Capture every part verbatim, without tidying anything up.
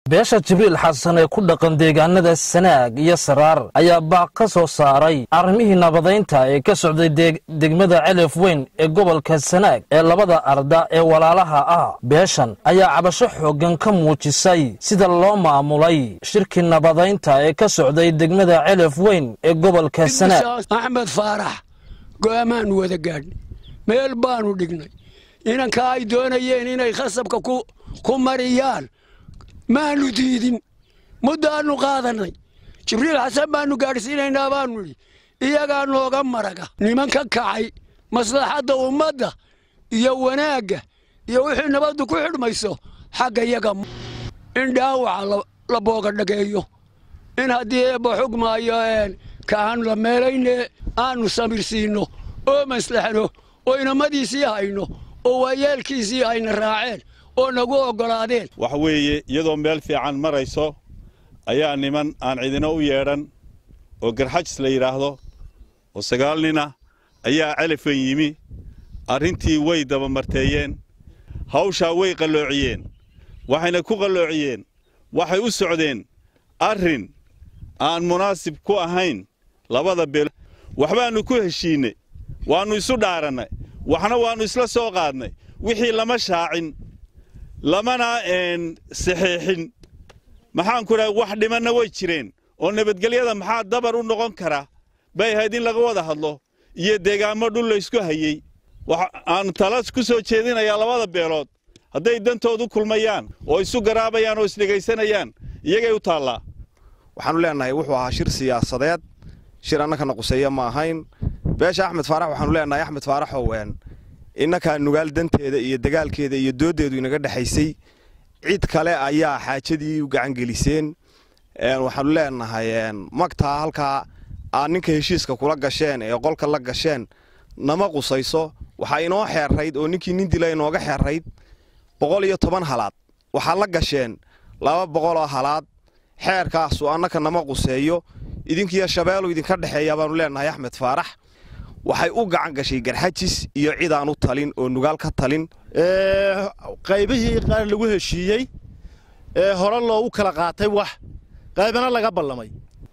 beesha Jibriil Xasan ee ku dhaqan deegaanada Sanaag iyo Saraar ayaa baaq ka soo saaray arrimihii nabadeynta ee ka socday degmada Celef Weyn ee gobolka Sanaag ee labada arda ee walaalaha ah. Beeshan ayaa cabasho xoogan ka muujisay sida loo maamulay shirki nabadeynta ee ka socday degmada Celef Weyn ee gobolka Sanaag. Axmed Faarax go'aamaan wada gaadh meel baanu dhignay inanka ay doonayeen inay khasabka ku ku mariyaan ما نديدين مدة نقاذني جبريل حسن ما نقارسين نابانولي إياقا نوغا مرقا نمان كاكاعي مصلحة ومدة يواناقا يوحي نبادو كوحر ميسو حقا إياقا إن داوع لبوغا نقايو إن هدي بحكم أيان كان لميلين آنو سامرسينو أو مسلحنو وإن مدي سيهاينو أو ويالكي سيهاين الراعين waxa weeye iyadoo meel fiican marayso ayaa niman aan cidina u yeeran oo garxajis la yiraahdo oo sagaal nina ayaa Celef Weyn yimi arintii way daba marteeyeen hawsha way qaloociyeen waxayna ku qaloociyeen waxay u socdeen arin aan munaasib ku ahayn labada beel waxbaanu ku heshiinay waanu isu dhaaranay waxna waanu isla soo qaadnay wixii lama shaacin lamana een saxiixin maxaan ku raay wax dhimanna way jireen oo nabadgelyada maxaa dabar u noqon kara bay haydin laga wada hadlo iyo deegaamo dhul la isku hayay wax aan talas ku soo jeedinaya labada beelood haday dantoodu kulmayaan oo isu garaabayaan oo isdhageysanayaan iyagay u taala waxaan leenahay wuxuu ahaa shir siyaasadeed shir annaka naqusaya ma ahayn beesha Axmed Faarax waxaan leenahay Axmed Faarax oo weyn innaka nugaal danteeda iyo dagaalkeeda iyo doodeedu inaga dhaxaysay cid kale ayaa xaajadii u gacan geliseen een waxaan leenahay een magta halka aan ninka heshiiska kula gasheen ee qolka la gasheen nama qusayso waxa inoo xeerayd oo ninkii nin dilay inooga xeerayd boqol iyo toban halaad waxa la gasheen laba boqol oo halaad xeerkaas oo annaka nama quseeyo idinkiya shabeelo idinka dhaxeeya baan leenahay Axmed Faarax waxay u gacan gashay garxajis iyo cid aan u talin oo nugaal ka talin ee qaybihii qaar lagu heshiiyay ee hore loo u kala qaatay wax qaybana laga ballamay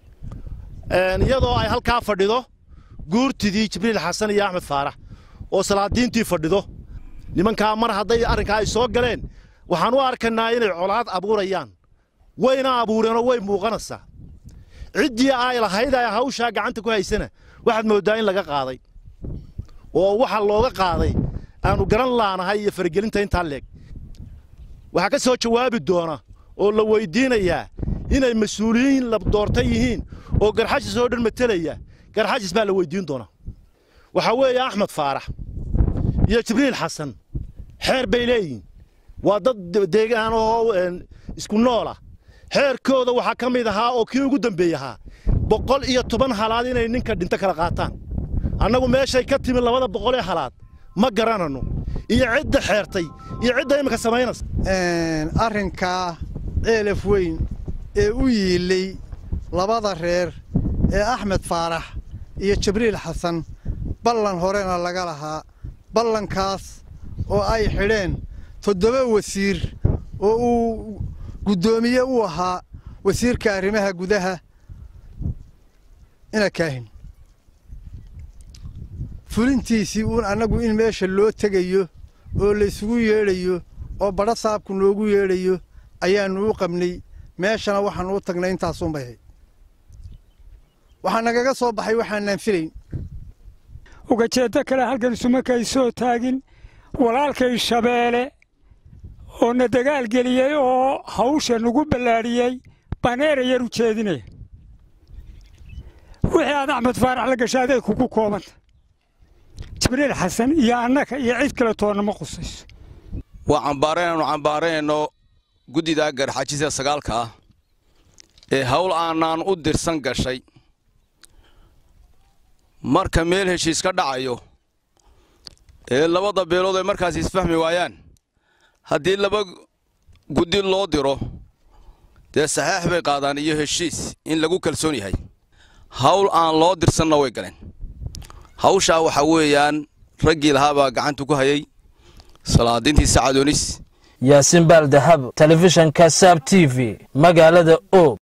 een iyadoo ay halka fadhido guurtidii Jibriil Xasan iyo Axmed Faarax oo salaadiintii fadhido nimanka mar haday arrinka ay soo galeen waxaan u arkaynaa inay colaad abuurayaan wayna abuureen way muuqanaysaa cidii ay lahayd ay hawsha gacanta ku haysana waxaad moodaa in laga qaaday oo waxa looga qaaday aanu garan laanahay iyo fargelinta inta leeg waxa ka soo jawaabi doona oo la weydiinayaa inay mas'uuliyiin la doortay yihiin oo garxajis soo dhan metelaya garxajis baa la weydiin doona waxa weeye Axmed Faarax iyo Jibriil Xasan xeer bay leeyihiin waa dad deegaan oo isku nool ah xeerkooda waxa ka mid ahaa oo kii ugu dambeeyaha boqol iyo toban halaad inay ninka dhinta kala qaataan annagu meeshay ka timi labada boqol ee halaad ma garanano iyo cidda xeertay iyo cidda imka sameynaysa een arrinka Celef Weyn ee u yiilay labada reer ee Axmed Faarax iyo Jibriil Xasan ballan horena laga lahaa ballankaas oo ay xidheen toddoba wasiir oo uu gudoomiye u ahaa wasiirka arrimaha gudaha ina kaahin fulintiisii uun annagu in meesha loo tagayo oo la isugu yeedhayo oo badha saabku noogu yeedhayo ayaanu u qabnay meeshana waxaan u tagnay intaas uun bay waxaan nagaga soo baxay waxaan filayn uga jeeda kale halkan sumakay soo taagin walaalkay Shabeele oo na dagaal geliyay oo hawsha nagu balaariyay baneer yar u jeedinay wixii aan Axmed Faarax la gashaaday ku kooban Jibriil Xasan iyo annaka iyo cid kale toona ma qusayso waa cambaareen cambaareenno gudida garxajisa sagaalka ah ee hawl aanan u dirsan gashay marka meel heshiis ka dhacayo ee labada beelood ay markaas isfahmi waayaan haddii laba gudi loo diro dee saxiix bay qaadaan iyo heshiis in lagu kalsoon yahay hawl aan loo dirsanna way galeen hawsha waxa weeyaan raggii lahaaba gacanta ku hayay salaadintii Sacadoonis yaasiin baal dahab telefishanka saab t v magaalada og.